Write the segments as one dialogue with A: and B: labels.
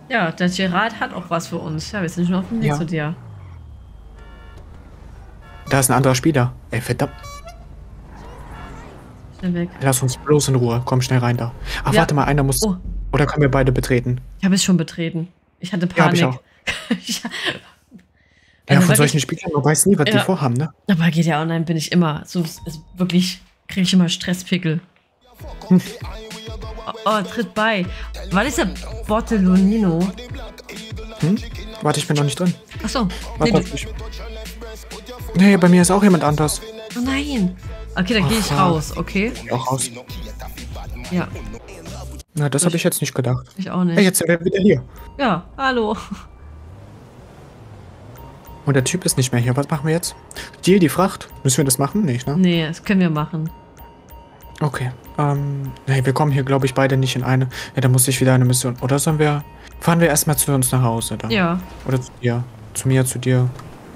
A: Ja, der Gerard hat auch was für uns. Ja, wir sind schon auf dem Weg
B: Ja.
A: zu dir.
B: Da ist ein anderer Spieler. Ey, verdammt.
A: Schnell weg.
B: Lass uns bloß in Ruhe. Komm schnell rein da. Ach,
A: Ja.
B: warte mal, einer muss...
A: Oh,
B: Oder können wir beide betreten?
A: ich habe es schon betreten. Ich hatte
B: Ja, hab ich
A: Panik.
B: auch.
A: Ich-
B: Ja,
A: Also
B: von solchen
A: wirklich-
B: Spielern, man weiß nie, was die
A: Ja.
B: vorhaben, ne?
A: Aber bei GTA Online bin ich immer so, wirklich, kriege ich immer Stresspickel. Oh, tritt bei. Was ist der Bortolonino?
B: Warte, ich bin noch nicht drin.
A: Achso.
B: Warte
A: Nee,
B: auf mich. Nee, bei mir ist auch jemand anders.
A: oh nein. Okay, dann gehe ich
B: fuck.
A: raus, okay?
B: Auch raus.
A: Ja,
B: Na, das habe ich jetzt nicht gedacht.
A: ich auch nicht.
B: Hey, jetzt sind wir wieder hier.
A: Ja, hallo.
B: Und der Typ ist nicht mehr hier. Was machen wir jetzt? Deal die Fracht. Müssen wir das machen? Nicht, ne?
A: Nee, das können wir machen.
B: Okay. Nee, wir kommen hier, glaube ich, beide nicht in eine. Ja, da muss ich wieder eine Mission. Oder sollen wir... Fahren wir erstmal zu uns nach Hause, dann?
A: Ja.
B: Oder zu dir. Zu mir, zu dir.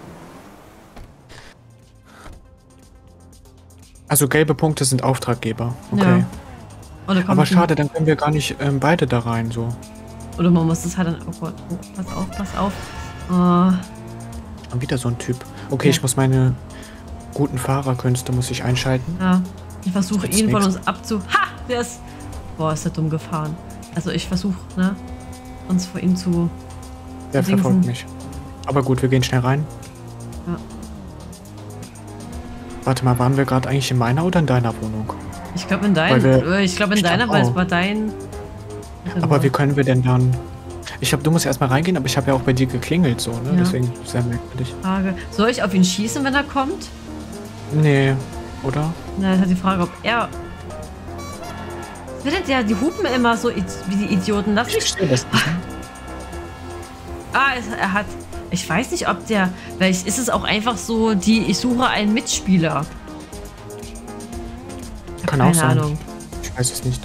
B: Also gelbe Punkte sind Auftraggeber. Okay.
A: Ja. Oder kommt
B: Aber schade, dann können wir gar nicht beide da rein, so.
A: Oder man muss das halt dann. Oh Gott, oh, pass auf, pass auf.
B: Und wieder so ein Typ. Okay,
A: Ja.
B: ich muss meine guten Fahrerkünste muss ich einschalten.
A: Ja. Ich versuche
B: Jetzt
A: ihn von
B: nix.
A: uns abzu. Ha! Der ist. Boah, ist der dumm gefahren. Also ich versuche, ne? Uns vor ihm zu.
B: Der
A: Dingsen.
B: verfolgt mich. Aber gut, wir gehen schnell rein.
A: Ja.
B: Warte mal, waren wir gerade eigentlich in meiner oder in deiner Wohnung?
A: Ich glaube in
B: Weil wir-
A: deiner. Ich glaube in
B: ich glaub
A: deiner, weil es
B: auch.
A: war dein.
B: Aber wie können wir denn dann... Ich glaube, du musst erstmal reingehen, aber ich habe ja auch bei dir geklingelt, so, ne?
A: Ja.
B: Deswegen sehr merkwürdig.
A: Frage. Soll ich auf ihn schießen, wenn er kommt?
B: Nee, oder?
A: Na, dann hat die Frage, ob er. Was wird denn der? Die hupen immer so wie die Idioten. Lass
B: Ich
A: mich.
B: verstehe das nicht. Ne?
A: Er hat. Ich weiß nicht, ob der. Vielleicht ist es auch einfach so, ich suche einen Mitspieler. Ich hab
B: Kann auch
A: keine
B: sein.
A: Ahnung.
B: Ich weiß es nicht.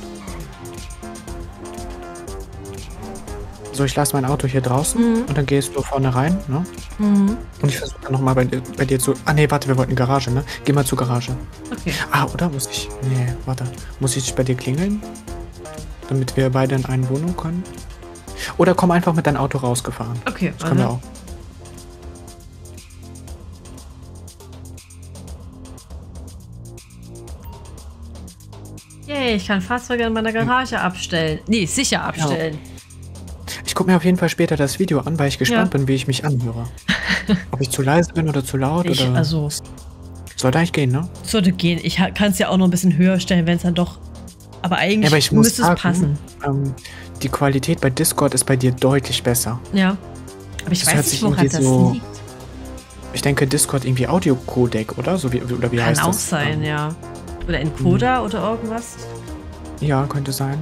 B: So, ich lasse mein Auto hier draußen und dann gehst du vorne rein, ne?
A: Mhm.
B: Und ich versuche dann nochmal bei dir zu... Ah, nee, warte, wir wollten Garage, ne? Geh mal zur Garage.
A: Okay.
B: Ah, oder? Muss ich... Nee, warte. Muss ich bei dir klingeln? Damit wir beide in eine Wohnung können? Oder komm einfach mit deinem Auto rausgefahren.
A: Okay,
B: Das können wir auch.
A: Yay, ich kann Fahrzeuge in meiner Garage abstellen. Nee, sicher abstellen.
B: Ich gucke mir auf jeden Fall später das Video an, weil ich gespannt
A: Ja.
B: bin, wie ich mich anhöre. Ob ich zu leise bin oder zu laut oder...
A: Also,
B: Sollte eigentlich gehen, ne?
A: sollte gehen. Ich kann es ja auch noch ein bisschen höher stellen, wenn es dann doch. Aber eigentlich
B: Ja, aber ich muss
A: müsste es
B: sagen,
A: passen.
B: Die Qualität bei Discord ist bei dir deutlich besser.
A: Ja. Aber ich
B: Das
A: weiß
B: hört
A: nicht,
B: sich
A: woran
B: irgendwie
A: das
B: so-
A: liegt.
B: Ich denke, Discord irgendwie Audio-Codec, oder? So wie, oder wie
A: Kann
B: heißt
A: auch
B: das?
A: sein, ja. Oder Encoder oder irgendwas.
B: Ja, könnte sein.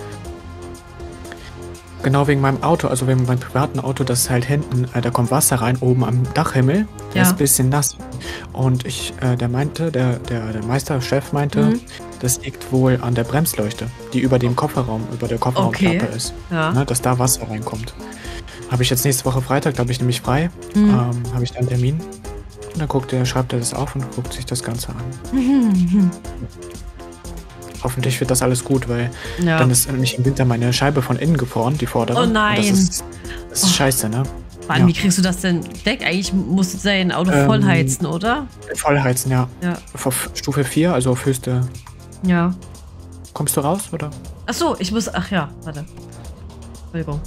B: Genau wegen meinem Auto, also wegen meinem privaten Auto, das ist halt hinten, da kommt Wasser rein, oben am Dachhimmel. Der
A: Ja.
B: ist ein bisschen nass. Und der meinte, der Meisterchef meinte, das liegt wohl an der Bremsleuchte, die über dem Kofferraum, über der Kofferraumklappe
A: Okay.
B: ist.
A: Ja.
B: Ne, dass da Wasser reinkommt. Habe ich jetzt nächste Woche Freitag, da habe ich nämlich frei. Habe ich da einen Termin. Und dann schreibt er das auf und guckt sich das Ganze an. Hoffentlich wird das alles gut, weil
A: Ja.
B: dann ist nämlich im Winter meine Scheibe von innen gefroren, die vordere.
A: Oh
B: Und
A: nein.
B: das ist scheiße, ne?
A: Mann,
B: Ja.
A: wie kriegst du das denn weg? Eigentlich musst du dein Auto voll heizen, oder?
B: Vollheizen, ja.
A: Ja.
B: Auf Stufe 4, also auf höchste.
A: Ja.
B: Kommst du raus, oder?
A: Ach so, ich muss. Ach ja, warte. Entschuldigung.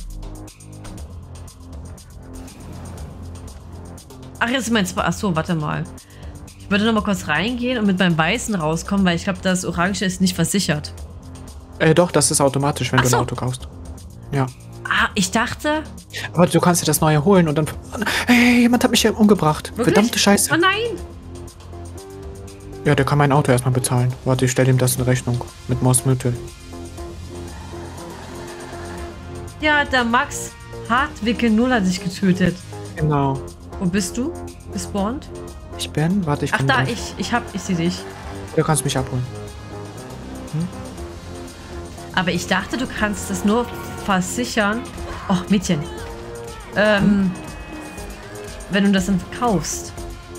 A: Ach, jetzt meinst du. Ach so, warte mal. Ich würde noch mal kurz reingehen und mit meinem Weißen rauskommen, weil ich glaube, das Orange ist nicht versichert.
B: Doch, das ist automatisch, wenn
A: Ach
B: du
A: so.
B: ein Auto kaufst. Ja.
A: Ah, ich dachte.
B: Aber du kannst dir das neue holen und dann... Hey, jemand hat mich hier umgebracht.
A: Wirklich?
B: Verdammte Scheiße.
A: Oh nein!
B: Ja, der kann mein Auto erstmal bezahlen. Warte, ich stelle ihm das in Rechnung. Mit Moosmittel.
A: Ja, der Max Hartwicke 0 hat sich getötet.
B: Genau.
A: Wo bist du? Gespawnt?
B: Ich bin... Warte, ich
A: Ach
B: bin...
A: da,
B: gleich.
A: ich sehe dich.
B: Du kannst mich abholen.
A: Aber ich dachte, du kannst es nur versichern. Oh, Mädchen. Wenn du das dann verkaufst.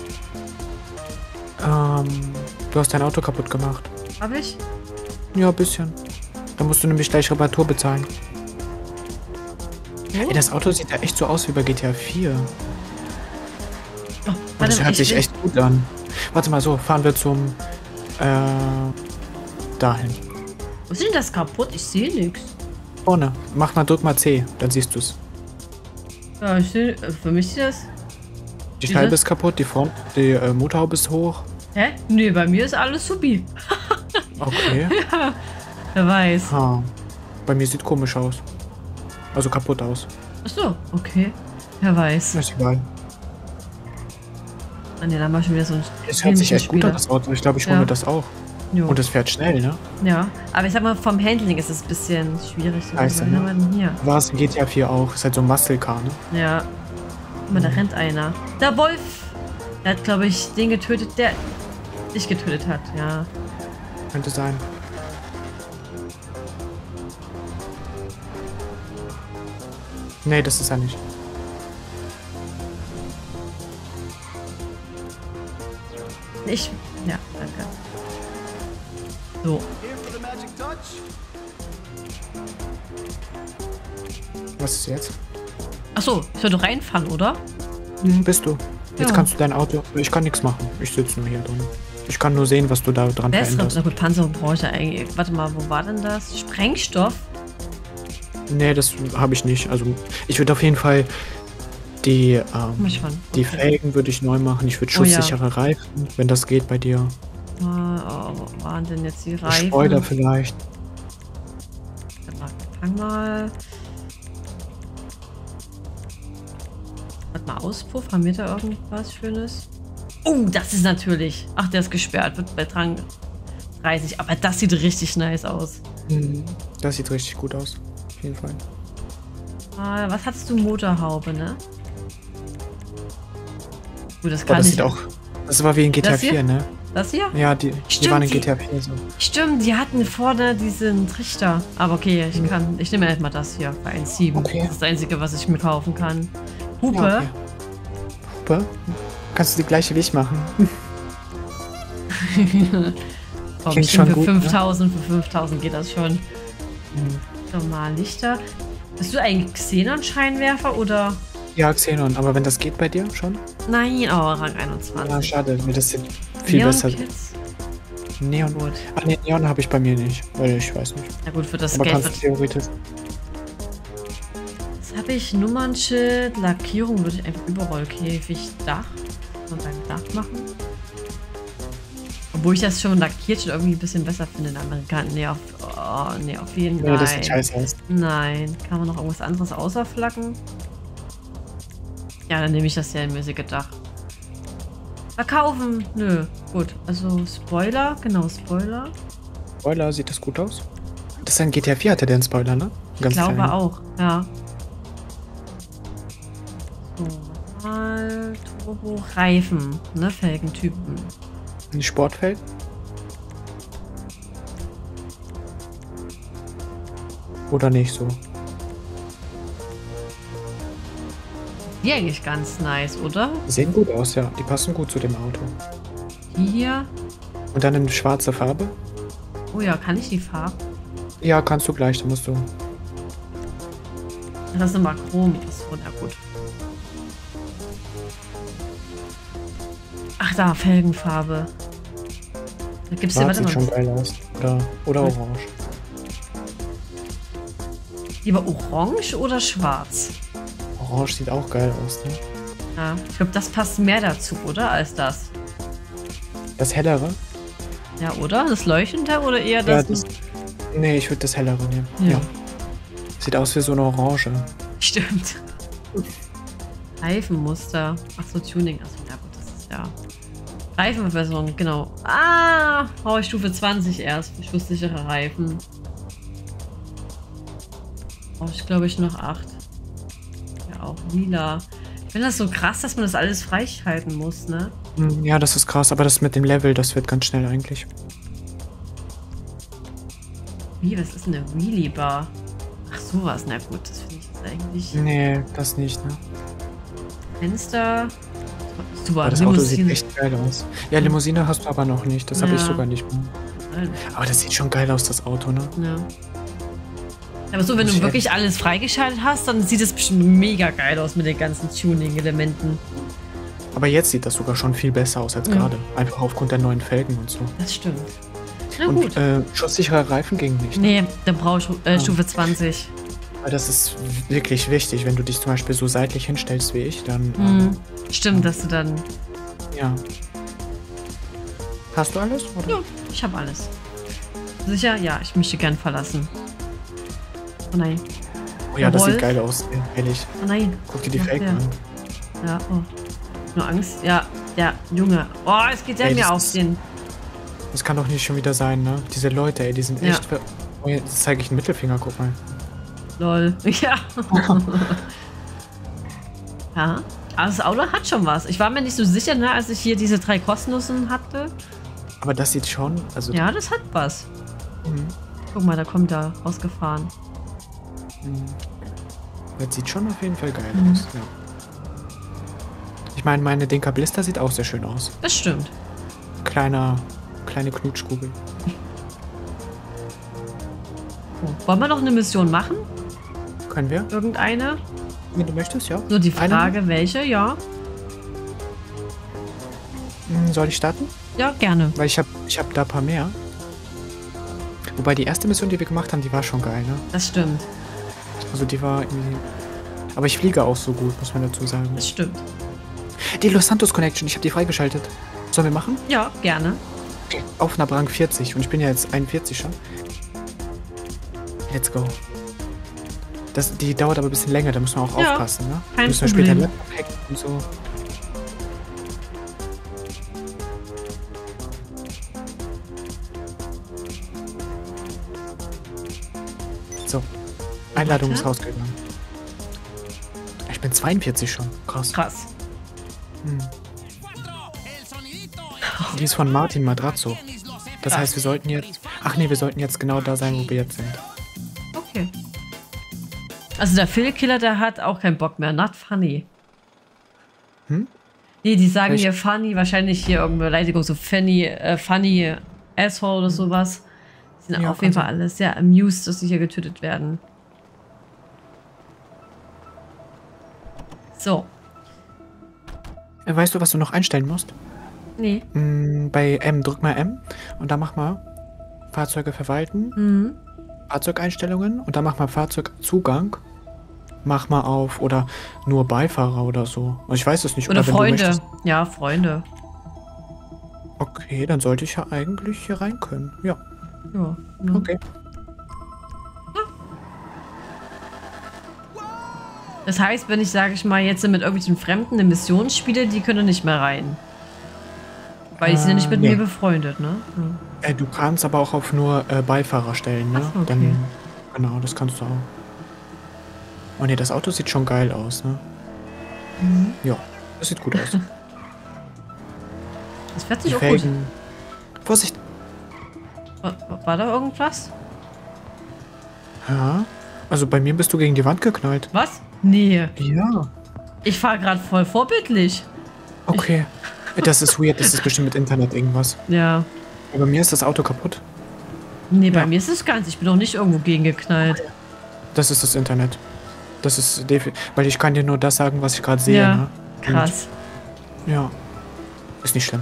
B: Du hast dein Auto kaputt gemacht.
A: Hab ich?
B: Ja, ein bisschen. Da musst du nämlich gleich Reparatur bezahlen. Ey, das Auto sieht ja echt so aus wie bei GTA 4.
A: Oh,
B: Und
A: warte
B: das
A: mal,
B: hört sich echt gut an. Warte mal, so, fahren wir zum, dahin.
A: Was ist denn das kaputt? Ich sehe nichts.
B: Vorne. Drück mal C, dann siehst du's.
A: Ja, ich sehe, für mich sieht das...
B: Die Scheibe ist kaputt, die Motorhaube ist hoch.
A: Hä? Nee, bei mir ist alles supi.
B: Okay.
A: Wer weiß.
B: Ah, bei mir sieht komisch aus. Also kaputt aus.
A: Ach so, okay. Wer weiß.
B: Ist egal.
A: Ah, nee, dann mach ich schon wieder so ein
B: Es hört sich echt gut an, das Auto. Ich glaube, ich hole mir das auch.
A: Jo.
B: Und es fährt schnell, ne?
A: Ja, aber ich sag mal, vom Handling ist es ein bisschen schwierig.
B: Scheiße,
A: Was haben wir denn hier?
B: War es in GTA 4 auch. Ist halt so ein Muscle Car, ne?
A: Ja. Guck mal, da rennt einer. Der Wolf! Der hat, glaube ich, den getötet, der dich getötet hat, ja.
B: Könnte sein. Nee, das ist er nicht.
A: Ja, danke. So.
B: Was ist jetzt?
A: Achso, ich soll doch reinfahren, oder?
B: Bist du. Jetzt
A: Ja.
B: kannst du dein Auto... Ich kann nichts machen. Ich sitze nur hier drin. Ich kann nur sehen, was du da dran
A: Bessere,
B: veränderst.
A: na gut, Panzerung brauche ich ja eigentlich. Warte mal, wo war denn das? Sprengstoff?
B: Nee, das habe ich nicht. Also, ich würde auf jeden Fall die,
A: Komm ich schon.
B: die Felgen würde ich neu machen. Ich würde
A: Oh ja.
B: schusssichere Reifen, wenn das geht bei dir.
A: Oh, wo waren denn jetzt die Reifen?
B: Spoiler vielleicht.
A: Fang mal. Warte mal, Auspuff. Haben wir da irgendwas Schönes? Oh, das ist natürlich. Ach, der ist gesperrt. Wird bei Drang 30. Aber das sieht richtig nice aus.
B: Das sieht richtig gut aus. Auf jeden Fall.
A: Was hattest du? Motorhaube, ne? Gut, das
B: Aber
A: kann
B: das
A: ich.
B: sieht auch... Das war wie in GTA
A: Das hier?
B: 4, ne?
A: Das hier?
B: Ja, die waren in
A: die-
B: GTA 4 so.
A: Stimmt, die hatten vorne diesen Trichter. Aber okay, ich nehme erstmal das hier für 1,7.
B: Okay.
A: Das ist das Einzige, was ich mir kaufen kann. Hupe.
B: Ja, okay. Hupe? Kannst du die gleiche wie ich machen?
A: Oh,
B: Klingt
A: bestimmt
B: schon
A: für
B: gut, ne?
A: 5000, für 5000 geht das schon. Normal Lichter. Bist du eigentlich Xenon-Scheinwerfer oder?
B: Ja, Xenon. Aber wenn das geht bei dir schon?
A: Nein, oh, Rang 21.
B: Ja, schade. Mir das sieht viel
A: Neon
B: besser.
A: Kids?
B: Neon.
A: Gut.
B: Ah, nee, Neon habe ich bei mir nicht. Weil ich weiß nicht.
A: Na gut, für das
B: Aber
A: Geld
B: kannst du
A: wird.
B: theoretisch.
A: Was habe ich? Nummernschild, Lackierung würde ich einfach Überrollkäfig, Dach. Und beim Dach machen. Obwohl ich das schon lackiert schon irgendwie ein bisschen besser finde in Amerikanern. Nee, auf jeden Fall.
B: Nee, das sieht scheiße aus.
A: Nein. Kann man noch irgendwas anderes außer Flaggen? Ja, dann nehme ich das serienmäßige Dach. Verkaufen? Nö. Gut. Also Spoiler. Genau, Spoiler.
B: Spoiler, sieht das gut aus? Das ist ein GTA 4, hatte der einen Spoiler, ne?
A: Ich glaube auch. Ja. So, mal Turbo Reifen. Ne, Felgentypen.
B: Ein Sportfeld? Oder nicht so?
A: Die eigentlich ganz nice, oder?
B: Die sehen gut aus, ja. Die passen gut zu dem Auto.
A: Die hier.
B: Und dann in schwarzer Farbe?
A: Oh ja, kann ich die Farbe?
B: Ja, kannst du gleich, da musst du.
A: Das ist immer Chrom. Achso, na gut. Ach da, Felgenfarbe. Da gibt's ja,
B: Schwarz
A: warte
B: sieht schon
A: mal.
B: geil aus. Oder orange.
A: Lieber orange oder schwarz?
B: Orange sieht auch geil aus, ne?
A: Ja, ich glaube, das passt mehr dazu, oder? Als das.
B: Das hellere?
A: Ja, oder? Das leuchtende oder eher
B: Ja,
A: das?
B: Nee, ich würde das hellere nehmen.
A: Ja.
B: Ja. Sieht aus wie so eine Orange.
A: Stimmt. Reifenmuster. Ach so, Tuning. Achso, ja gut, das ist ja. Reifenversion, genau. Ah, brauche ich Stufe 20 erst für schusssichere Reifen. Brauche ich, glaube ich, noch 8. Ja, auch lila. Ich finde das so krass, dass man das alles freischalten muss, ne?
B: Ja, das ist krass, aber das mit dem Level, das wird ganz schnell eigentlich.
A: Wie, was ist denn eine Wheelie Bar? Ach sowas, na gut, das finde ich jetzt eigentlich.
B: Nee, das nicht, ne?
A: Fenster. Super,
B: Aber das Auto sieht
A: Limousine.
B: echt geil aus. Ja, Limousine hast du aber noch nicht. Das habe ich
A: Ja.
B: sogar nicht mehr. Aber das sieht schon geil aus, das Auto, ne?
A: Ja. Aber so, wenn du wirklich alles freigeschaltet hast, dann sieht es bestimmt mega geil aus mit den ganzen Tuning-Elementen.
B: Aber jetzt sieht das sogar schon viel besser aus als gerade. Einfach aufgrund der neuen Felgen und so.
A: Das stimmt. Na gut.
B: Und schusssichere Reifen gingen nicht.
A: Nee, dann brauche ich Stufe 20.
B: Weil das ist wirklich wichtig. Wenn du dich zum Beispiel so seitlich hinstellst wie ich, dann...
A: Stimmt, dass du dann...
B: Ja. Hast du alles? Oder?
A: Ja, ich habe alles. Sicher? Ja, ich möchte gern verlassen. Oh nein.
B: Oh ja, das
A: Wolf.
B: sieht geil aus, ehrlich.
A: Oh nein.
B: Guck dir die
A: Ja,
B: Felgen
A: ja.
B: an.
A: Ja, oh. Nur Angst. Ja, der Junge. Oh, es geht ja
B: Ey,
A: mir
B: das
A: auf
B: ist-
A: den.
B: Das kann doch nicht schon wieder sein, ne? Diese Leute, ey, die sind
A: Ja.
B: echt... Oh, jetzt zeige ich einen Mittelfinger, guck mal.
A: Lol. Ja. Ja. Aber das Auto hat schon was. Ich war mir nicht so sicher, ne, als ich hier diese 3 kostenlosen hatte.
B: Aber das sieht schon... Also,
A: Ja, das hat was.
B: Mhm.
A: Guck mal, da kommt er rausgefahren.
B: Das sieht schon auf jeden Fall geil
A: Mhm.
B: aus, ja. Ich meine, meine Dinka Blister sieht auch sehr schön aus.
A: Das stimmt.
B: Kleine Knutschkugel.
A: Oh. Wollen wir noch eine Mission machen?
B: Können wir?
A: Irgendeine?
B: Wenn du möchtest, ja.
A: Nur die
B: Eine?
A: Frage, welche? Ja.
B: Soll ich starten?
A: Ja, gerne.
B: Weil ich hab da ein paar mehr. Wobei die erste Mission, die wir gemacht haben, die war schon geil, ne?
A: Das stimmt.
B: Also die war irgendwie... Aber ich fliege auch so gut, muss man dazu sagen.
A: Das stimmt.
B: Die Los Santos Connection, ich habe die freigeschaltet. Sollen wir machen?
A: Ja, gerne.
B: Auf einer Rang 40 und ich bin ja jetzt 41 schon. Let's go. Die dauert aber ein bisschen länger, da muss man auch
A: Ja,
B: aufpassen, ne?
A: kein
B: Müssen wir später
A: Problem.
B: Laptop hacken und so. So. Einladung
A: Warte.
B: ist rausgegangen. Ich bin 42 schon. Krass.
A: Krass.
B: Die ist von Martin Madrazzo. Das heißt, wir sollten jetzt... Ach nee, wir sollten jetzt genau da sein, wo wir jetzt sind.
A: Okay. Also der Phil-Killer, der hat auch keinen Bock mehr. Not funny.
B: Hm?
A: Nee, die sagen
B: Ich-
A: hier funny, wahrscheinlich hier irgendeine Beleidigung, so funny asshole oder sowas. Die sind
B: Ja,
A: auf jeden
B: kann
A: Fall alle sehr amused, dass sie hier getötet werden. So.
B: Weißt du, was du noch einstellen musst?
A: Nee.
B: Bei M, drück mal M und dann mach mal Fahrzeuge verwalten,
A: Mhm.
B: Fahrzeugeinstellungen und dann mach mal Fahrzeugzugang. Mach mal auf oder nur Beifahrer oder so. Also ich weiß es nicht.
A: Oder
B: wenn du
A: Freunde.
B: möchtest.
A: Ja, Freunde.
B: Okay, dann sollte ich ja eigentlich hier rein können. Ja,
A: Ja. Ne?
B: okay.
A: Das heißt, wenn ich, sage ich mal, jetzt mit irgendwelchen Fremden eine Mission spiele, die können nicht mehr rein. Weil die sind ja nicht mit
B: nee.
A: mir befreundet, ne? Ja.
B: Du kannst aber auch auf nur Beifahrer stellen, ne?
A: Ach so, okay.
B: Dann, genau, das kannst du auch. Oh ne, das Auto sieht schon geil aus, ne? Ja, das sieht gut aus.
A: Das fährt
B: Die
A: sich auch gut.
B: Felgen. Vorsicht!
A: War da irgendwas?
B: Ja. Also bei mir bist du gegen die Wand geknallt.
A: Was? Nee.
B: Ja.
A: Ich fahre gerade voll vorbildlich.
B: Okay. Das ist weird, das ist bestimmt mit Internet irgendwas.
A: Ja.
B: Aber bei mir ist das Auto kaputt.
A: Nee, bei
B: Ja.
A: mir ist es ganz. Ich bin auch nicht irgendwo gegengeknallt.
B: Das ist das Internet. Das ist weil ich kann dir nur das sagen, was ich gerade sehe.
A: Ja.
B: Ne?
A: Krass.
B: Und, ja. Ist nicht schlimm.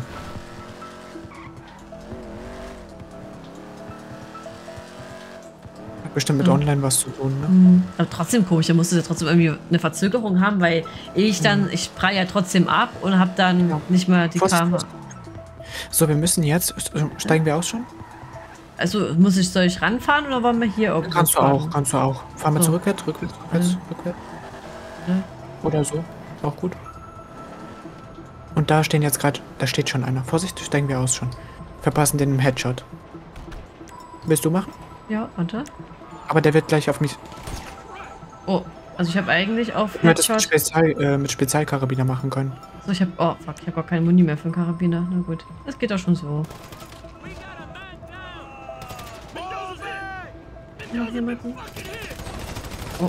B: Hat bestimmt mit Online was zu tun, ne?
A: Aber trotzdem komisch, da musste ja trotzdem irgendwie eine Verzögerung haben, weil ich prall ja trotzdem ab und habe dann nicht mehr die
B: Vorsicht,
A: Kamera.
B: Vorsicht. So, wir müssen jetzt. Steigen wir aus schon?
A: Also soll ich ranfahren oder wollen wir hier irgendwo
B: Kannst du
A: fahren?
B: auch, kannst du auch. Fahren wir
A: So.
B: rückwärts. Rückwärts.
A: Ja.
B: Oder so. Auch gut. Und da steht schon einer. Vorsicht, steigen wir aus schon. Verpassen den im Headshot. Willst du machen?
A: Ja, warte.
B: Aber der wird gleich auf mich.
A: Oh, also ich habe eigentlich auf
B: Du hättest
A: Headshot...
B: mit Spezialkarabiner machen können.
A: So, ich habe... Oh, fuck, ich habe auch keine Muni mehr für einen Karabiner. Na gut, das geht doch schon so. Ja, jemanden. Oh.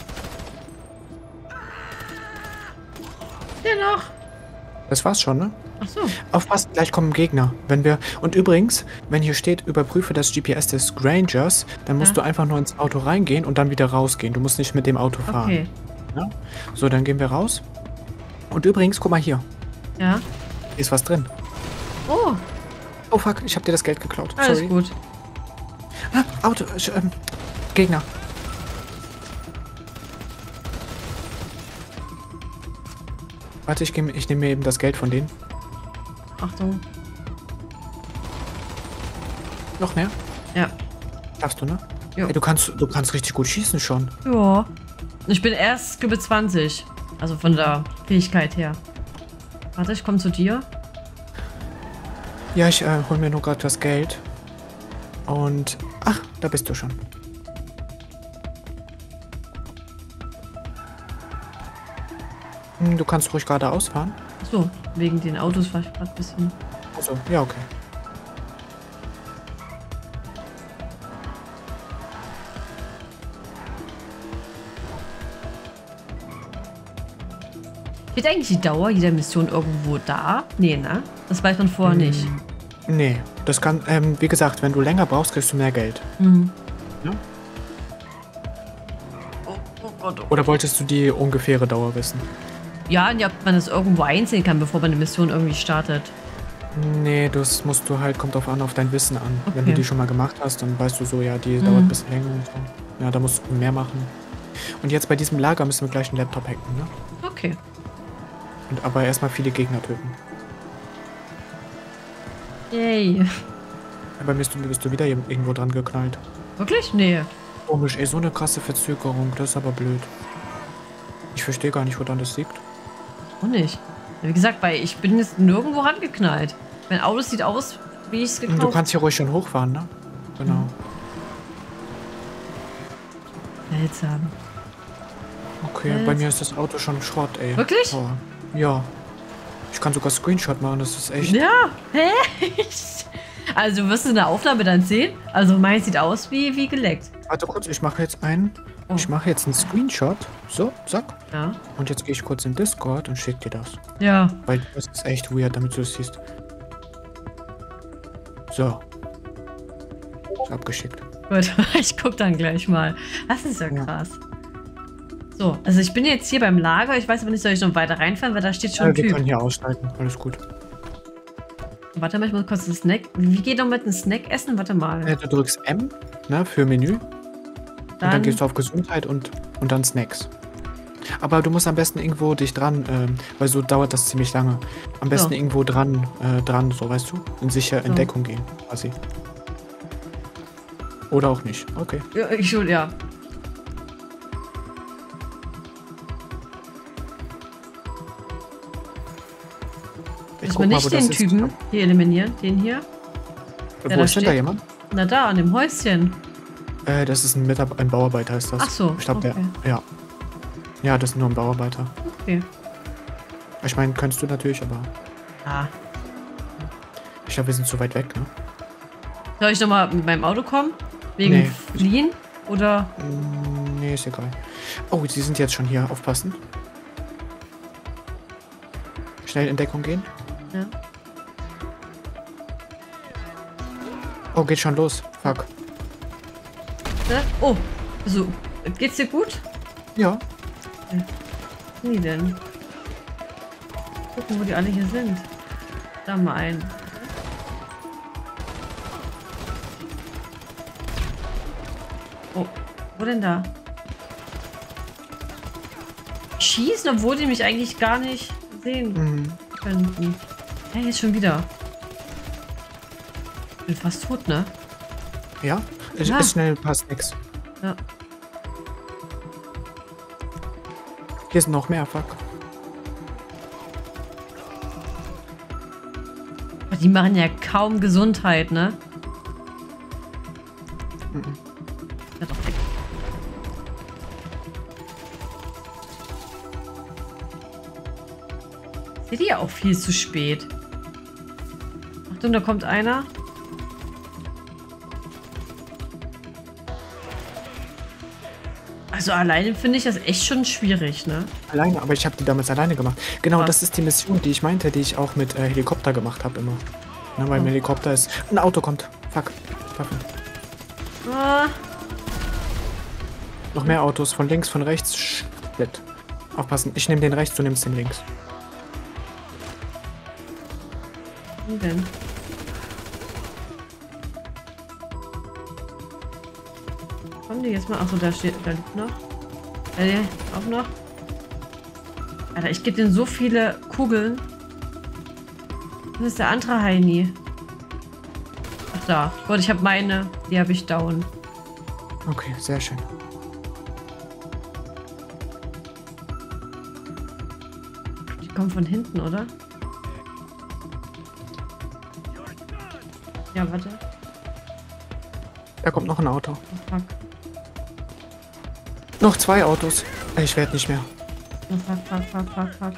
A: Der noch.
B: Das war's schon, ne?
A: Ach so.
B: Aufpassen, gleich kommen Gegner. Wenn wir. Und übrigens, wenn hier steht, überprüfe das GPS des Grangers, dann musst
A: Ja.
B: du einfach nur ins Auto reingehen und dann wieder rausgehen. Du musst nicht mit dem Auto fahren.
A: Okay.
B: Ja? So, dann gehen wir raus. Und übrigens, guck mal hier.
A: Ja.
B: Hier ist was drin.
A: Oh,
B: Oh fuck, ich hab dir das Geld geklaut.
A: alles
B: Sorry.
A: gut.
B: Ah, Auto. Gegner. Warte, ich nehme mir eben das Geld von denen.
A: Achtung.
B: Noch mehr?
A: Ja.
B: Darfst du, ne?
A: Jo.
B: Ey, du kannst richtig gut schießen schon.
A: Ja. Ich bin erst Skippe 20. Also von der Fähigkeit her. Warte, ich komme zu dir.
B: Ja, ich hol mir nur gerade das Geld. Und. Ach, da bist du schon. Du kannst ruhig geradeaus fahren.
A: Achso, wegen den Autos war ich gerade ein bisschen.
B: Also, ja, okay.
A: Steht eigentlich die Dauer jeder Mission irgendwo da? Nee, ne? Das weiß man vorher nicht.
B: Nee, das kann, wie gesagt, wenn du länger brauchst, kriegst du mehr Geld.
A: Mhm.
B: Ja?
A: Oh Gott.
B: Oder wolltest du die ungefähre Dauer wissen?
A: Ja, und ja, ob man das irgendwo einsehen kann, bevor man eine Mission irgendwie startet.
B: Nee, das musst du halt, kommt drauf an, auf dein Wissen an. Wenn du
A: Okay.
B: die schon mal gemacht hast, dann weißt du so, ja, die dauert ein bisschen länger und so. Ja, da musst du mehr machen. Und jetzt bei diesem Lager müssen wir gleich einen Laptop hacken, ne?
A: Okay.
B: Und aber erstmal viele Gegner töten.
A: Yay.
B: Aber bist du wieder irgendwo dran geknallt.
A: Wirklich? Nee.
B: Komisch, ey, so eine krasse Verzögerung, das ist aber blöd. Ich verstehe gar nicht, woran das liegt.
A: Auch nicht. Wie gesagt, weil ich bin jetzt nirgendwo rangeknallt. Mein Auto sieht aus, wie ich es gekauft
B: Du
A: habe.
B: kannst hier ruhig schon hochfahren, ne? Genau.
A: Seltsam.
B: Okay, bei mir ist das Auto schon Schrott, ey.
A: Wirklich?
B: Oh, ja. Ich kann sogar Screenshot machen, das ist echt.
A: Ja, echt? Also wirst du eine Aufnahme dann sehen? Also meins sieht aus wie geleckt.
B: Warte kurz, ich mache jetzt einen.
A: Oh.
B: Ich mache jetzt einen Screenshot. So, zack.
A: Ja.
B: Und jetzt gehe ich kurz in Discord und schicke dir das.
A: Ja.
B: Weil das ist echt weird, damit du es siehst. So. Ist abgeschickt.
A: Gut, ich guck dann gleich mal. Das ist ja
B: Ja.
A: krass. So, also ich bin jetzt hier beim Lager. Ich weiß aber nicht, soll ich noch weiter reinfahren, weil da steht schon ein
B: Wir
A: Typ.
B: können hier aussteigen, alles gut.
A: Warte mal, ich muss kurz einen Snack. Wie geht doch mit einem Snack essen? Warte mal.
B: Du drückst M, ne, für Menü. Und dann gehst du auf Gesundheit und dann Snacks. Aber du musst am besten irgendwo dich dran, weil so dauert das ziemlich lange. Am besten
A: So.
B: irgendwo dran, so weißt du, in sicher in
A: So.
B: Deckung gehen, quasi. Oder auch nicht. Okay.
A: Ja, ich schon, ja.
B: Ich
A: Müssen wir nicht den Typen hier eliminieren? Den hier?
B: Wo
A: da
B: ist denn da
A: steht?
B: jemand?
A: Na da, an dem Häuschen.
B: Das ist ein Bauarbeiter, ist das.
A: Ach so,
B: Ich glaube,
A: okay.
B: ja. Ja, das ist nur ein Bauarbeiter.
A: Okay.
B: Ich meine, könntest du natürlich, aber
A: Ah.
B: ich glaube, wir sind zu weit weg, ne?
A: Soll ich nochmal mit meinem Auto kommen? Wegen
B: Nee.
A: Fliehen? Oder?
B: Nee, ist egal. Oh, sie sind jetzt schon hier. Aufpassen. Schnell in Deckung gehen.
A: Ja.
B: Oh, geht schon los. Fuck.
A: Ne? Oh, so. Geht's dir gut?
B: Ja.
A: Wo sind die denn? Gucken, wo die alle hier sind. Da mal ein. Oh, wo denn da? Schießen, obwohl die mich eigentlich gar nicht sehen
B: Mhm.
A: könnten. Hey, jetzt schon wieder. Ich bin fast tot, ne?
B: Ja?
A: Ja.
B: Ist schnell, passt nix.
A: Ja.
B: Hier sind noch mehr, fuck.
A: Aber die machen ja kaum Gesundheit, ne?
B: Mhm.
A: Ja, doch weg. Seht ihr auch viel zu spät. Achtung, da kommt einer. Also alleine finde ich das echt schon schwierig, ne?
B: Alleine, aber ich habe die damals alleine gemacht. Genau,
A: Was?
B: das ist die Mission, die ich meinte, die ich auch mit Helikopter gemacht habe immer. Ne, weil im Helikopter ist... Ein Auto kommt. Fuck. Waffe.
A: Ah,
B: Noch mehr Autos. Von links, von rechts. Split. Aufpassen. Ich nehme den rechts, du nimmst den links.
A: wie denn? Kommen die jetzt mal? Achso, da liegt noch. Auch noch. Alter, ich gebe denen so viele Kugeln. Das ist der andere Heini. Ach da. Gott, ich habe meine. Die habe ich down.
B: Okay, sehr schön.
A: Die kommen von hinten, oder? Ja, warte.
B: Da kommt noch ein Auto.
A: Oh, fuck.
B: Noch 2 Autos. Ich werde nicht mehr.
A: Oh, fuck.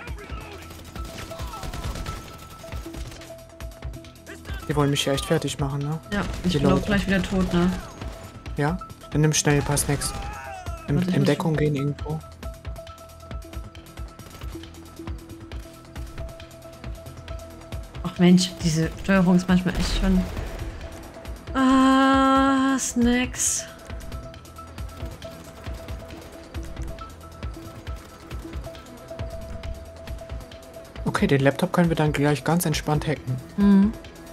B: Die wollen mich ja echt fertig machen, ne?
A: Ja, ich
B: Die
A: bin auch
B: Leute.
A: gleich wieder tot, ne?
B: Ja? Dann nimm schnell ein paar Snacks.
A: Warte, ich
B: In
A: muss
B: Deckung gehen irgendwo.
A: Ach Mensch, diese Steuerung ist manchmal echt schon... Ah, Snacks.
B: Okay, den Laptop können wir dann gleich ganz entspannt hacken.
A: Hm.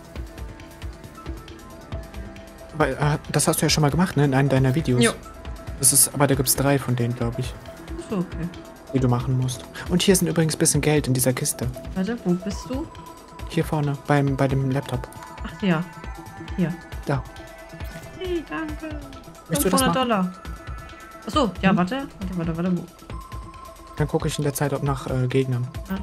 B: Weil, das hast du ja schon mal gemacht, ne? In einem deiner Videos.
A: Jo.
B: Das ist, aber da gibt es 3 von denen, glaube ich,
A: So, okay.
B: die du machen musst. Und hier sind übrigens ein bisschen Geld in dieser Kiste.
A: Warte, wo bist du?
B: Hier vorne, bei dem Laptop.
A: Ach ja. Hier.
B: Da.
A: Hey, danke.
B: Willst du das machen?
A: $500. Achso, ja,
B: Hm?
A: warte. Wo?
B: Dann gucke ich in der Zeit ob nach Gegnern.
A: Ah.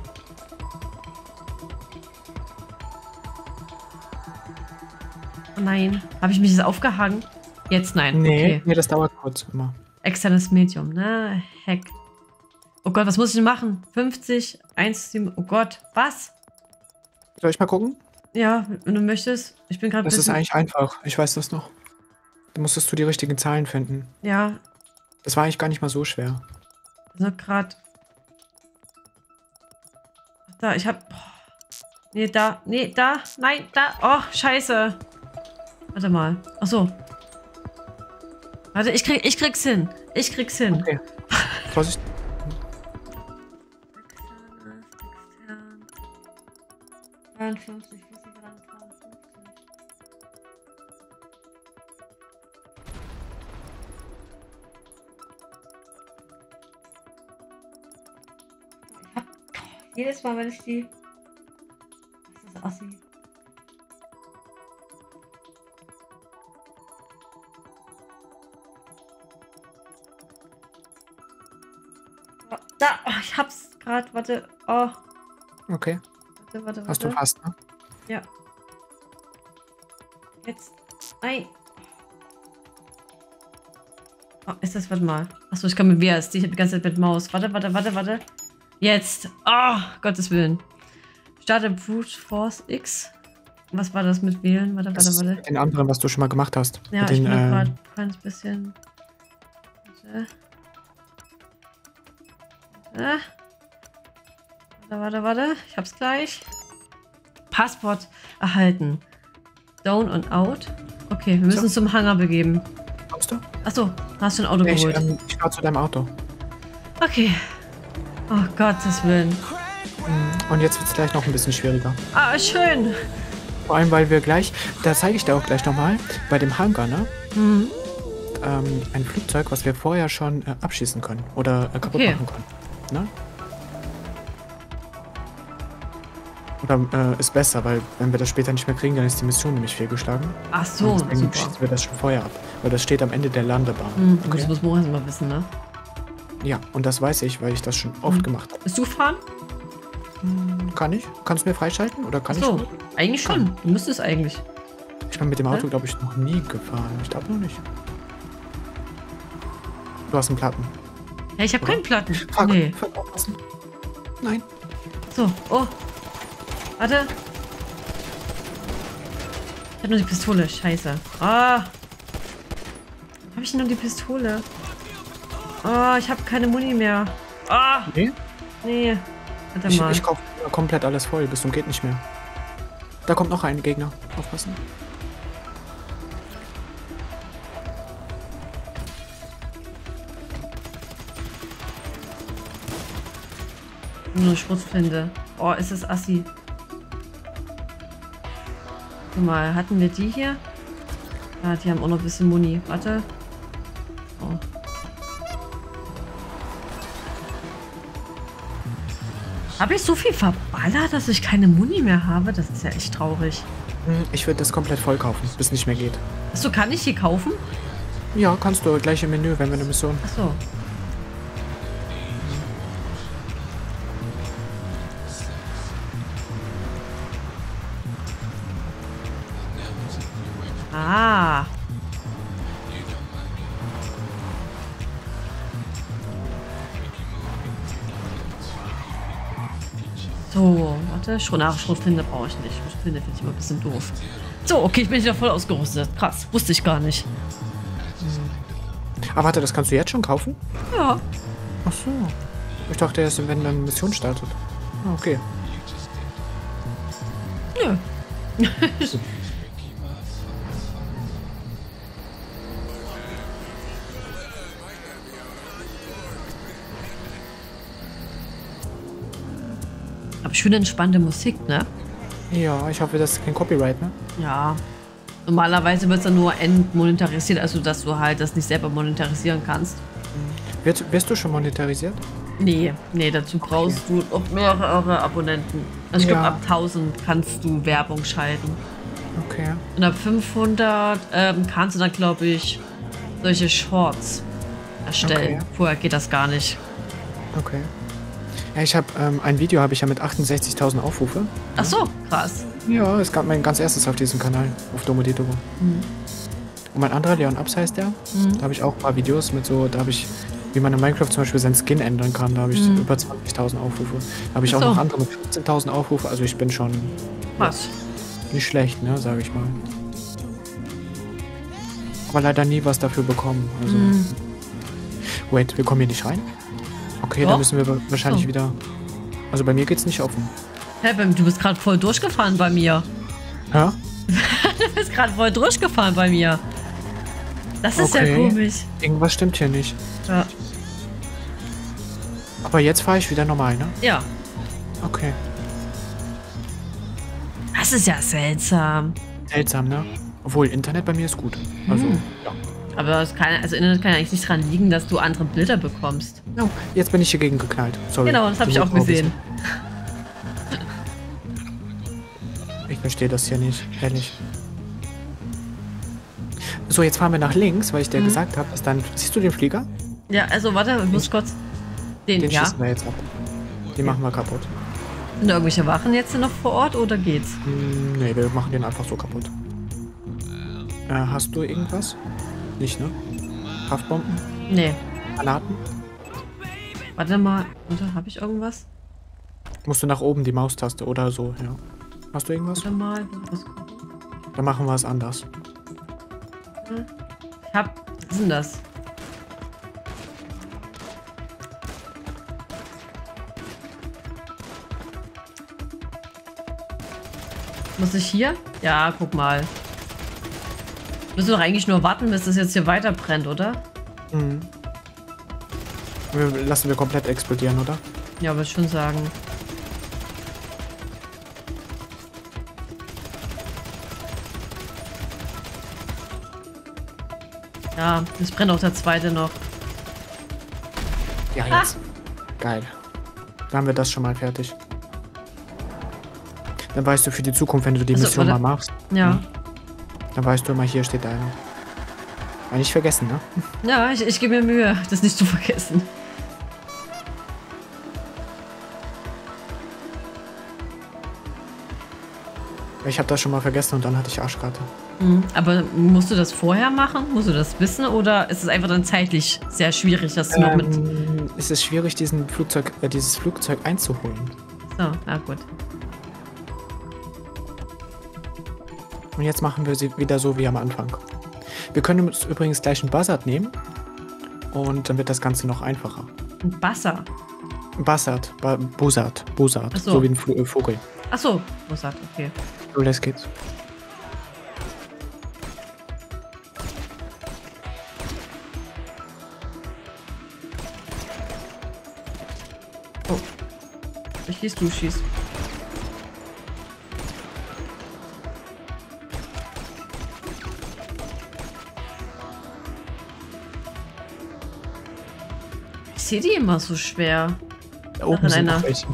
A: Oh nein. Habe ich mich jetzt aufgehangen? Jetzt nein.
B: Nee,
A: Okay.
B: nee, das dauert kurz immer.
A: Externes Medium, ne? Hack. Oh Gott, was muss ich denn machen? 50, 1, 7. Oh Gott, was?
B: Soll ich mal gucken?
A: Ja, wenn du möchtest. Ich bin gerade ein
B: Das ist
A: bisschen...
B: eigentlich einfach. Ich weiß das noch. Da musstest du die richtigen Zahlen finden.
A: Ja,
B: Das war eigentlich gar nicht mal so schwer.
A: also gerade... Da, ich hab... Nee, da. Nee, da. Nein, da. Oh, scheiße. Warte mal. Ach so. Warte, ich krieg's hin. Ich krieg's hin.
B: Okay. Vorsicht.
A: Extern. 53, 53. Jedes Mal, wenn ich die... Das ist assi. Oh, da! Oh, ich hab's gerade. Warte. Oh.
B: Okay.
A: Warte.
B: Hast du fast, ne?
A: Ja. Jetzt. Nein. Oh, ist das... Warte mal. Achso, ich kann mit WASD. Ich hab die ganze Zeit mit Maus. Warte. Jetzt. Oh, Gottes Willen. Starte Brute Force X. Was war das mit wählen? Warte.
B: Das ist mit den anderen, was du schon mal gemacht hast.
A: Ja,
B: mit
A: ich
B: den,
A: bin gerade ein kleines bisschen... Warte. Ich hab's gleich. Passport erhalten. Down und out. Okay, wir müssen uns zum Hangar begeben.
B: Kommst du?
A: Achso, hast du ein Auto geholt?
B: Ich fahr zu deinem Auto.
A: Okay. Oh Gottes Willen.
B: Und jetzt wird es gleich noch ein bisschen schwieriger.
A: Ah, schön.
B: Vor allem, weil wir gleich, da zeige ich dir auch gleich nochmal, bei dem Hangar, ne?
A: Mhm.
B: Ein Flugzeug, was wir vorher schon abschießen können oder kaputt
A: Okay.
B: machen können. Ne? Oder ist besser, weil wenn wir das später nicht mehr kriegen, dann ist die Mission nämlich fehlgeschlagen.
A: Ach so,
B: Und deswegen
A: super.
B: schießen wir das schon vorher ab. Weil das steht am Ende der Landebahn.
A: Mhm.
B: Okay?
A: Das muss Moritz mal wissen, ne?
B: Ja, und das weiß ich, weil ich das schon oft gemacht habe.
A: Willst du fahren?
B: Kann ich? Kannst du mir freischalten? Oder kann
A: Achso, eigentlich schon. Du müsstest eigentlich.
B: ich bin mit dem Auto,
A: Hä?
B: glaube ich, noch nie gefahren. Ich glaube noch nicht. Du hast einen Platten.
A: Ja, ich habe keinen Platten.
B: Fuck,
A: Nee.
B: fuck, aufpassen. Nein.
A: So, oh. Warte. Ich hab nur die Pistole. Scheiße. Ah. Habe ich nur die Pistole? Oh, ich habe keine Muni mehr. Ah,
B: Nee?
A: nee. Warte mal.
B: Ich kaufe komplett alles voll, bis zum geht nicht mehr. Da kommt noch ein Gegner. Aufpassen.
A: Nur Schrotflinte. Oh, ist das assi. Guck mal, hatten wir die hier? Ah, die haben auch noch ein bisschen Muni. Warte. Oh. Habe ich so viel verballert, dass ich keine Muni mehr habe? Das ist ja echt traurig.
B: Ich würde das komplett voll kaufen, bis nicht mehr geht.
A: Achso, kann ich die kaufen?
B: Ja, kannst du gleich im Menü, wenn wir eine Mission.
A: Achso. Ah. So, warte. Schrotflinte brauche ich nicht. Schrotflinte finde ich immer ein bisschen doof. So, okay, ich bin wieder voll ausgerüstet. Krass, wusste ich gar nicht.
B: Aber warte, das kannst du jetzt schon kaufen?
A: Ja.
B: Ach so. Ich dachte erst, wenn eine Mission startet. Ah, okay.
A: Nö. Aber schön entspannte Musik, ne?
B: Ja, ich hoffe, das ist kein Copyright, ne?
A: Ja. Normalerweise wird es dann nur entmonetarisiert, also dass du halt das nicht selber monetarisieren kannst.
B: Wirst du schon monetarisiert?
A: Nee, dazu brauchst du noch mehrere Abonnenten. Also ich
B: Ja.
A: glaube, ab 1000 kannst du Werbung schalten.
B: Okay.
A: Und ab 500 kannst du dann, glaube ich, solche Shorts erstellen.
B: Okay.
A: Vorher geht das gar nicht.
B: Okay. Ja, ich habe ein Video habe ich ja mit 68.000 Aufrufe.
A: Ach so, krass.
B: Ja, es gab mein ganz erstes auf diesem Kanal, auf Domodetogo. Und mein anderer, Leon Ups heißt der, da habe ich auch ein paar Videos mit so, da habe ich, wie man in Minecraft zum Beispiel seinen Skin ändern kann, da habe ich über 20.000 Aufrufe. Da habe ich
A: Ach
B: auch
A: so.
B: noch andere mit 15.000 Aufrufe, also ich bin schon
A: Was?
B: nicht schlecht, ne, sage ich mal. Aber leider nie was dafür bekommen. Also. Wait, wir kommen hier nicht rein? Okay,
A: Doch.
B: dann müssen wir wahrscheinlich
A: So.
B: wieder... Also bei mir geht's nicht offen.
A: Hä, du bist gerade voll durchgefahren bei mir.
B: Hä?
A: Du bist gerade voll durchgefahren bei mir. Das ist ja
B: Okay.
A: komisch.
B: Irgendwas stimmt hier nicht.
A: Ja.
B: Aber jetzt fahre ich wieder normal, ne?
A: Ja.
B: Okay.
A: Das ist ja seltsam.
B: Seltsam, ne? Obwohl, Internet bei mir ist gut. Also, ja.
A: Aber also Internet kann ja eigentlich nicht dran liegen, dass du andere Bilder bekommst.
B: No, jetzt bin ich hier gegen geknallt. Sorry.
A: Genau, das habe ich
B: Du
A: auch
B: musst
A: gesehen.
B: wissen. Ich verstehe das hier nicht, ehrlich. So, jetzt fahren wir nach links, weil ich dir gesagt habe, dass dann... Siehst du den Flieger?
A: Ja, also warte, ich muss kurz...
B: Den
A: ja.
B: schießen wir jetzt ab. Den machen wir kaputt.
A: Sind da irgendwelche Wachen jetzt noch vor Ort oder geht's?
B: Nee, wir machen den einfach so kaputt. Hast du irgendwas? Nicht, ne? Kraftbomben?
A: Nee.
B: Granaten?
A: Warte mal. Warte, habe ich irgendwas?
B: Musst du nach oben die Maustaste oder so, ja. Hast du irgendwas?
A: Warte mal.
B: Dann machen wir es anders.
A: Ich hab... Was ist denn das? Muss ich hier? Ja, guck mal. Müssen doch eigentlich nur warten, bis das jetzt hier weiter brennt, oder?
B: Mhm. Lassen wir komplett explodieren, oder?
A: Ja, würde ich schon sagen. Ja, es brennt auch der zweite noch.
B: Ja, jetzt. Geil. Dann haben wir das schon mal fertig. Dann weißt du für die Zukunft, wenn du die
A: Also,
B: Mission
A: warte.
B: mal machst,
A: Ja.
B: dann weißt du immer, hier steht einer. Ja, nicht vergessen, ne?
A: Ja, ich gebe mir Mühe, das nicht zu vergessen.
B: Ich habe das schon mal vergessen und dann hatte ich Arschkarte.
A: Aber musst du das vorher machen? Musst du das wissen? Oder ist es einfach dann zeitlich sehr schwierig, das noch mit...
B: Es ist schwierig, dieses Flugzeug einzuholen.
A: So, na gut.
B: Und jetzt machen wir sie wieder so wie am Anfang. Wir können uns übrigens gleich einen Buzzard nehmen und dann wird das Ganze noch einfacher.
A: Ein Basser.
B: Buzzard. Buzzard.
A: Ach so.
B: So wie ein Vogel.
A: Achso, Buzzard, okay.
B: So, los geht's.
A: Oh. Ich schieß, du schießt. Ich sehe die immer so schwer.
B: Da oben sind
A: einer.
B: noch welche.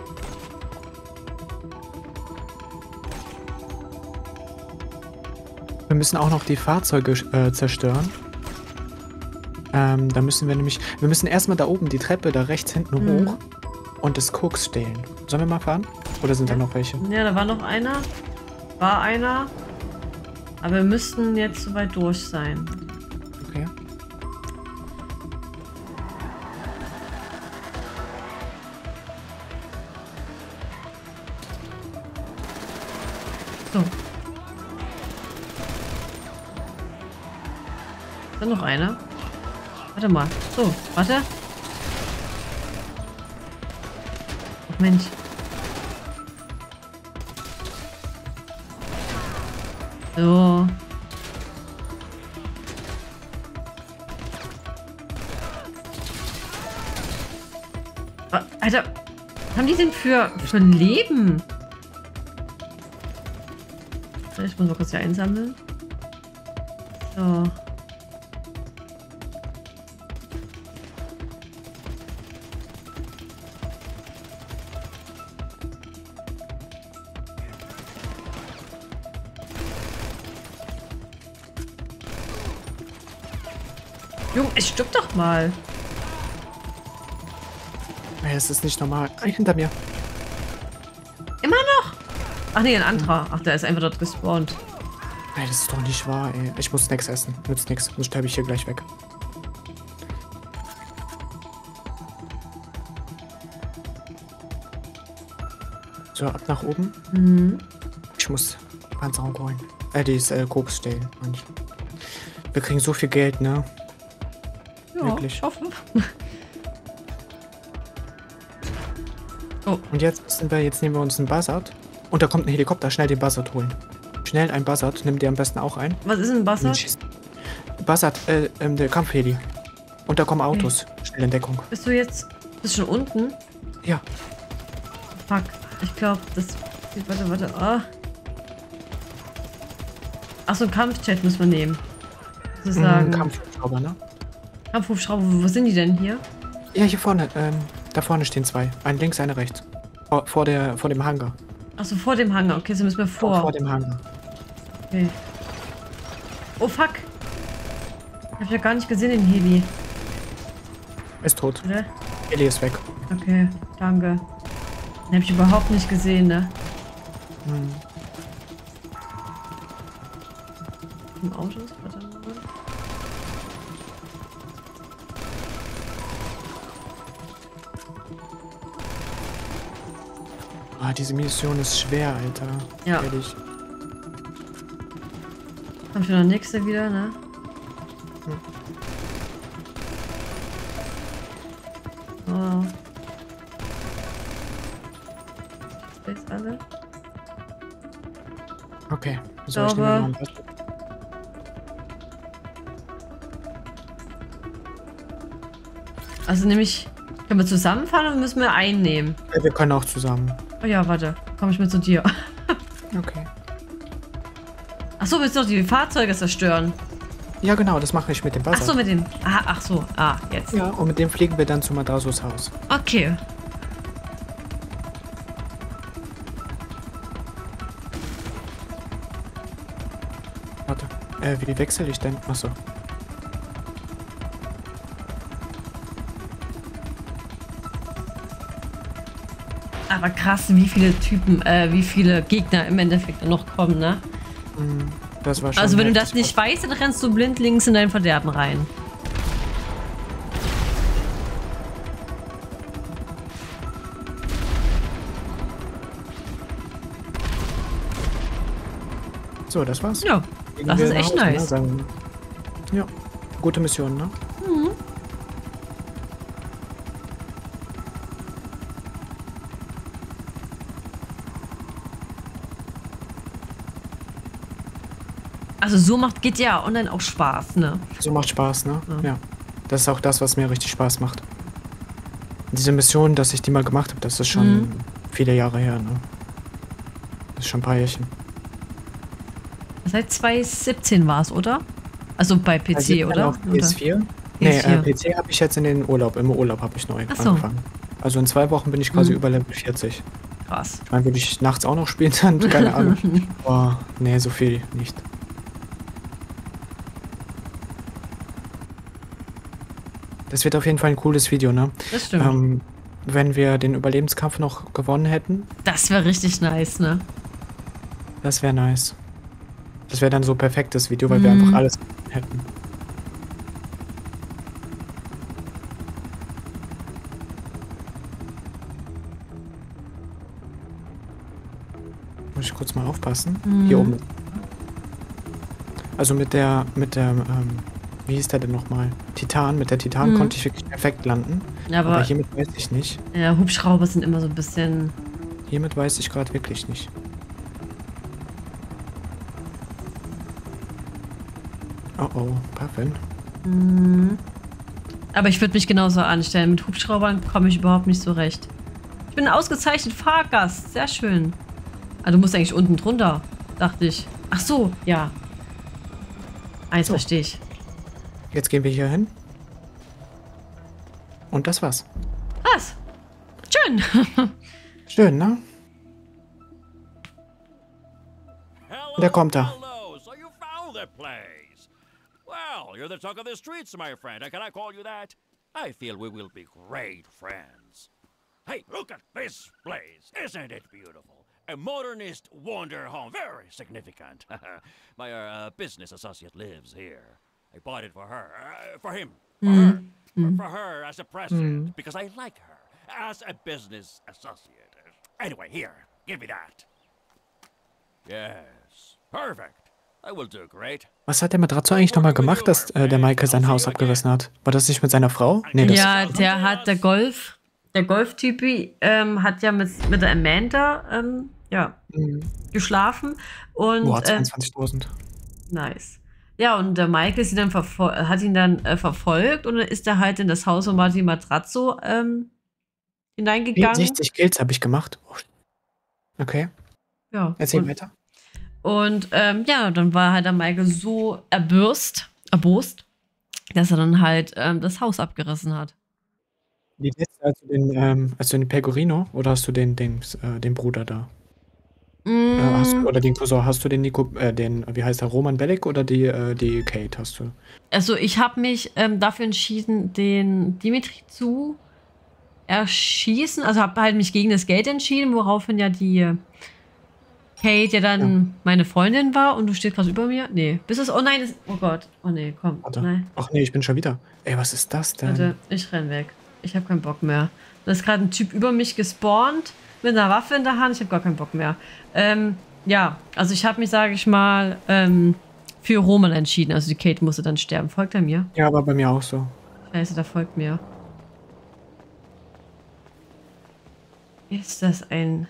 B: Wir müssen auch noch die Fahrzeuge zerstören. Da müssen wir nämlich... Wir müssen erstmal da oben die Treppe da rechts hinten hoch und das Koks stehlen. Sollen wir mal fahren? Oder sind da noch welche?
A: Ja, da war noch einer. War einer. Aber wir müssten jetzt soweit durch sein.
B: Okay.
A: So. Ist da noch einer? Warte mal. So, warte. Ach Mensch. So. Alter, was haben die denn für ein Leben? Ich muss mal kurz hier einsammeln. So. Junge, es stirbt doch mal.
B: Ey, das ist nicht normal. Hinter mir.
A: Immer noch? Ach nee, ein anderer. Ach, der ist einfach dort gespawnt.
B: Ey, das ist doch nicht wahr, ey. Ich muss nichts essen. Nützt nichts. Sonst sterbe ich hier gleich weg. So, ab nach oben.
A: Mhm.
B: Ich muss Panzerung holen. Die Koks stehlen. Wir kriegen so viel Geld, ne?
A: Ja,
B: Wirklich.
A: ich hoffe. Oh.
B: Und jetzt nehmen wir uns einen Buzzard. Und da kommt ein Helikopter. Schnell den Buzzard holen. Schnell einen Buzzard. Nimm dir am besten auch ein.
A: Was ist ein Buzzard?
B: Buzzard, der Kampfheli. Und da kommen Autos. Okay. Schnell in Deckung.
A: Bist du jetzt... Bist schon unten?
B: Ja.
A: Fuck. Ich glaube, das... Warte. Oh. Ach so, einen Kampfjet müssen wir nehmen. Sozusagen.
B: Kampfhubschrauber, ne?
A: Kampfhubschrauber, wo sind die denn hier?
B: Ja, hier vorne. Da vorne stehen zwei. Ein links, eine rechts. Vor dem Hangar.
A: Achso, vor dem Hangar. Okay, so müssen wir vor.
B: Vor dem Hangar.
A: Okay. Oh, fuck. Ich hab ja gar nicht gesehen, den Heli.
B: Ist tot.
A: Oder?
B: Heli ist weg.
A: Okay, danke. Den hab ich überhaupt nicht gesehen, ne?
B: Hm.
A: Im Autos? Warte mal.
B: Ah, diese Mission ist schwer, Alter.
A: Ja.
B: Ehrlich.
A: Kommt schon der nächste wieder, ne? Oh. Ist alle?
B: Okay. So, ich nehme mal ein Beispiel.
A: Also nämlich, können wir zusammenfahren oder müssen wir einnehmen?
B: Ja, wir können auch zusammen.
A: Oh ja, warte. Komm ich mit zu dir.
B: Okay.
A: Achso, willst du doch die Fahrzeuge zerstören?
B: Ja, genau, das mache ich mit dem Buzzard.
A: Achso, mit dem. Ach so. Jetzt.
B: Ja, und mit dem fliegen wir dann zu Madrasos Haus.
A: Okay.
B: Warte. Wie wechsle ich denn? Achso.
A: Aber krass, wie viele Typen, wie viele Gegner im Endeffekt noch kommen, ne?
B: Das war schon
A: also wenn du das nicht weißt, dann rennst du blindlings in dein Verderben rein.
B: So, das war's.
A: Ja, das ist echt nice.
B: Ja, gute Mission, ne?
A: Mhm. Also so macht GTA Online auch Spaß, ne?
B: So macht Spaß, ne?
A: Ja.
B: Ja. Das ist auch das, was mir richtig Spaß macht. Diese Mission, dass ich die mal gemacht habe, das ist schon viele Jahre her, ne? Das ist schon ein paar Jährchen.
A: Seit 2017 war es, oder? Also bei PC,
B: Also
A: oder?
B: auf PS4? Nee, PC habe ich jetzt in den Urlaub. Im Urlaub habe ich neu angefangen. Also in 2 Wochen bin ich quasi über Level 40.
A: Krass.
B: Ich meine, würde ich nachts auch noch spielen, dann keine Ahnung. Boah, nee, so viel nicht. Das wird auf jeden Fall ein cooles Video, ne?
A: Das stimmt.
B: Wenn wir den Überlebenskampf noch gewonnen hätten.
A: Das wäre richtig nice, ne?
B: Das wäre nice. Das wäre dann so ein perfektes Video, weil wir einfach alles hätten. Muss ich kurz mal aufpassen. Hier oben. Also mit der, wie hieß der denn nochmal? Titan. Mit der Titan konnte ich wirklich perfekt landen. Aber hiermit weiß ich nicht.
A: Ja, Hubschrauber sind immer so ein bisschen...
B: Hiermit weiß ich gerade wirklich nicht. Oh oh, Puffin.
A: Aber ich würde mich genauso anstellen. Mit Hubschraubern komme ich überhaupt nicht so recht. Ich bin ein ausgezeichneter Fahrgast. Sehr schön. Ah, du musst eigentlich unten drunter, dachte ich. Ach so, ja. Eins verstehe ich.
B: Jetzt gehen wir hier hin. Und das war's.
A: Was? Schön.
B: Schön, ne? Der kommt da.
C: So you found the place. Well, you're the talk of the streets, my friend. Can I call you that? I feel we will be great friends. Hey, look at this place. Isn't it beautiful? A modernist wonder home. Very significant. My business associate lives here. I bought it for her. For him. For her. For her as a present. Because I like her as a business associate. Anyway, here. Give me that. Yes. Perfect. I will do great.
B: Was hat der Matrazzo eigentlich nochmal gemacht, dass der Michael sein Haus abgerissen hat? War das nicht mit seiner Frau? Nee, das
A: ja, der hat der Golf-Typi hat ja mit der Amanda geschlafen. Und,
B: boah, 22.000.
A: Nice. Ja, und der Michael ist ihn dann hat ihn dann verfolgt und dann ist er halt in das Haus von Martin Matrazzo hineingegangen.
B: 60 Kills habe ich gemacht. Okay.
A: Ja.
B: Erzähl weiter.
A: Und dann war halt der Michael so erbost, dass er dann halt das Haus abgerissen hat.
B: Die letzte, als du den Pecorino oder hast du den Bruder da? Oder den Cousin, hast du den wie heißt der, Roman Bellic oder die Kate hast du?
A: Also ich habe mich dafür entschieden, den Dimitri zu erschießen. Also habe halt mich gegen das Geld entschieden, woraufhin ja die Kate ja dann meine Freundin war und du stehst gerade über mir. Nee, oh nein, oh Gott. Oh nee, komm.
B: Warte.
A: Nein.
B: Ach nee, ich bin schon wieder. Ey, was ist das denn?
A: Warte, ich renn weg. Ich habe keinen Bock mehr. Da ist gerade ein Typ über mich gespawnt mit einer Waffe in der Hand. Ich habe gar keinen Bock mehr. Ja, also ich habe mich, sage ich mal, für Roman entschieden. Also die Kate musste dann sterben. Folgt er mir?
B: Ja, aber bei mir auch so.
A: Scheiße, da folgt mir. Ist das ein...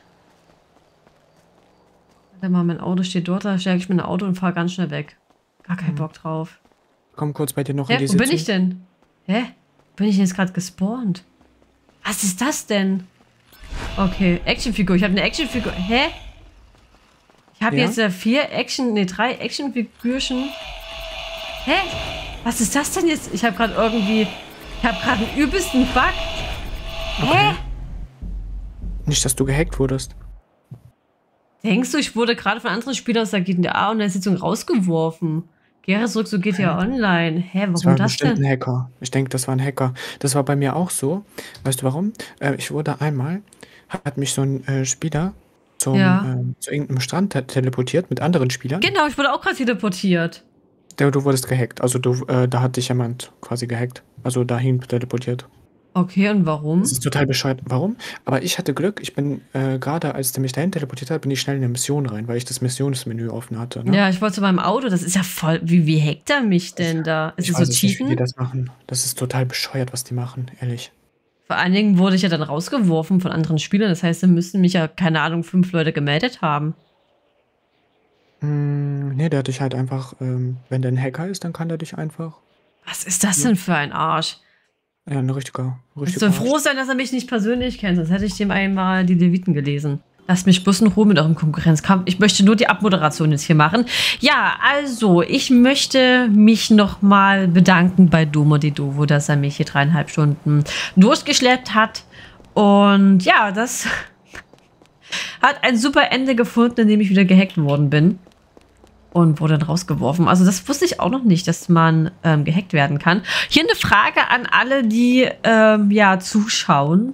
A: Warte mal, mein Auto steht dort. Da stärke ich mir ein Auto und fahre ganz schnell weg. Gar keinen Bock drauf.
B: Komm kurz bei dir noch
A: Hä,
B: in die
A: wo
B: Sitzung.
A: bin ich denn? Hä? Bin ich denn jetzt gerade gespawnt? Was ist das denn? Okay, Actionfigur. Ich habe eine Actionfigur. Hä? Ich habe jetzt 3 Actionfigürchen. Hä? Was ist das denn jetzt? Ich habe gerade einen übelsten Bug. Hä?
B: Nicht, dass du gehackt wurdest.
A: Denkst du, ich wurde gerade von anderen Spielern aus der GTA und der Sitzung rausgeworfen? Geh zurück zu GTA Online. Hä, warum das denn?
B: Ein Hacker. Ich denke, das war ein Hacker. Das war bei mir auch so. Weißt du warum? Ich wurde einmal, hat mich so ein Spieler zu irgendeinem Strand teleportiert mit anderen Spielern.
A: Genau, ich wurde auch gerade teleportiert.
B: Du wurdest gehackt. Also da hat dich jemand quasi gehackt. Also dahin teleportiert.
A: Okay, und warum?
B: Das ist total bescheuert. Warum? Aber ich hatte Glück. Ich bin gerade, als der mich dahin teleportiert hat, bin ich schnell in eine Mission rein, weil ich das Missionsmenü offen hatte. Ne?
A: Ja, ich wollte zu meinem Auto. Das ist ja voll... Wie hackt er mich denn da? Ist
B: Ich
A: es
B: weiß
A: so
B: es nicht, wie die
A: cheaten?
B: das machen. Das ist total bescheuert, was die machen, ehrlich.
A: Vor allen Dingen wurde ich ja dann rausgeworfen von anderen Spielern. Das heißt, da müssten mich ja, keine Ahnung, 5 Leute gemeldet haben.
B: Nee, der hat dich halt einfach, wenn der ein Hacker ist, dann kann der dich einfach.
A: Was ist das denn für ein Arsch?
B: Ja, ein richtiger
A: Ich soll froh sein, dass er mich nicht persönlich kennt, sonst hätte ich dem einmal die Leviten gelesen. Lasst mich bloß in Ruhe mit eurem Konkurrenzkampf. Ich möchte nur die Abmoderation jetzt hier machen. Ja, also, ich möchte mich nochmal bedanken bei Domodedovo, dass er mich hier 3,5 Stunden durchgeschleppt hat. Und ja, das hat ein super Ende gefunden, in dem ich wieder gehackt worden bin. Und wurde dann rausgeworfen. Also das wusste ich auch noch nicht, dass man gehackt werden kann. Hier eine Frage an alle, die ja zuschauen.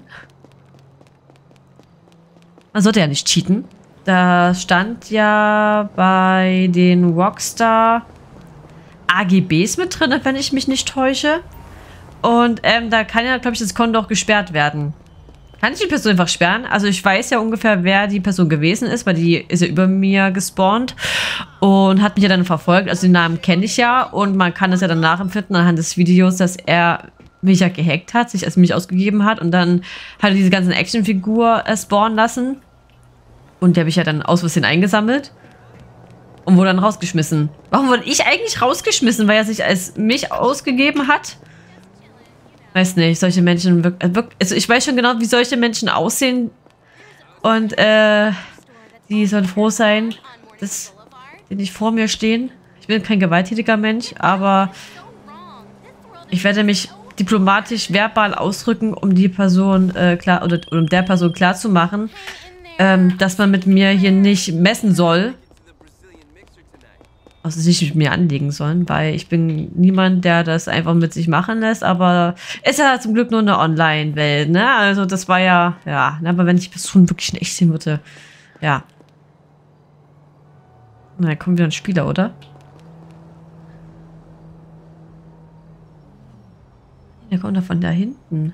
A: Man sollte ja nicht cheaten. Da stand ja bei den Rockstar AGBs mit drin, wenn ich mich nicht täusche. Und da kann ja, glaube ich, das Konto auch gesperrt werden. Kann ich die Person einfach sperren? Also ich weiß ja ungefähr, wer die Person gewesen ist, weil die ist ja über mir gespawnt und hat mich ja dann verfolgt. Also den Namen kenne ich ja und man kann das ja dann nachempfinden anhand des Videos, dass er mich ja gehackt hat, sich als mich ausgegeben hat und dann hat er diese ganzen Actionfigur spawnen lassen. Und der habe ich ja dann aus Versehen eingesammelt und wurde dann rausgeschmissen. Warum wurde ich eigentlich rausgeschmissen? Weil er sich als mich ausgegeben hat? Weiß nicht, solche Menschen also ich weiß schon genau, wie solche Menschen aussehen. Und die sollen froh sein, dass die nicht vor mir stehen. Ich bin kein gewalttätiger Mensch, aber ich werde mich diplomatisch verbal ausdrücken, um die Person klar oder um der Person klar zu machen, dass man mit mir hier nicht messen soll. Also nicht mit mir anlegen sollen, weil ich bin niemand, der das einfach mit sich machen lässt, aber ist ja zum Glück nur eine Online-Welt, ne? Also das war ja, aber wenn ich Personen wirklich in echt sehen würde, ja. Na, kommt wieder ein Spieler, oder? Der kommt da von da hinten.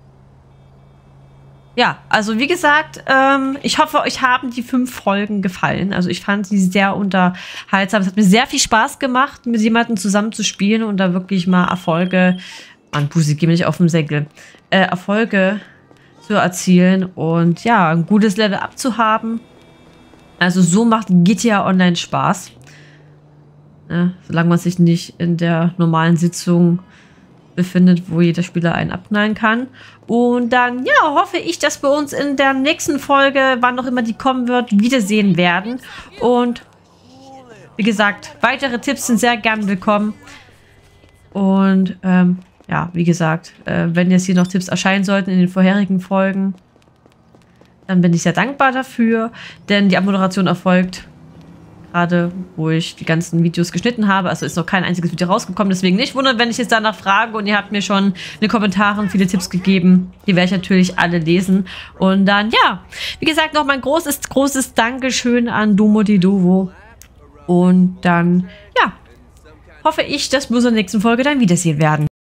A: Ja, also wie gesagt, ich hoffe, euch haben die 5 Folgen gefallen. Also ich fand sie sehr unterhaltsam. Es hat mir sehr viel Spaß gemacht, mit jemandem zusammen zu spielen und da wirklich mal Erfolge, Mann, Busi, geh mir nicht auf den Säckel, Erfolge zu erzielen und ja, ein gutes Level up zu haben. Also so macht GTA Online Spaß. Ja, solange man sich nicht in der normalen Sitzung befindet, wo jeder Spieler einen abknallen kann. Und dann, ja, hoffe ich, dass wir uns in der nächsten Folge, wann auch immer die kommen wird, wiedersehen werden. Und wie gesagt, weitere Tipps sind sehr gern willkommen. Und ja, wie gesagt, wenn jetzt hier noch Tipps erscheinen sollten in den vorherigen Folgen, dann bin ich sehr dankbar dafür, denn die Abmoderation erfolgt gerade, wo ich die ganzen Videos geschnitten habe. Also ist noch kein einziges Video rausgekommen. Deswegen nicht wundern, wenn ich jetzt danach frage. Und ihr habt mir schon in den Kommentaren viele Tipps gegeben. Die werde ich natürlich alle lesen. Und dann, ja, wie gesagt, noch mein großes Dankeschön an Domodedovo. Und dann, ja, hoffe ich, dass wir uns in der nächsten Folge dann wiedersehen werden.